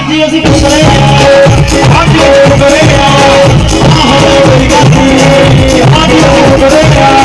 जी ਅਸੀਂ ਪੁੱਛਦੇ ਹਾਂ ਅੱਜ ਉਹ ਕਰੇਗਾ ਆਹੋ ਮੇਰੀ ਗਾਤੀ ਅੱਜ ਉਹ ਕਰੇਗਾ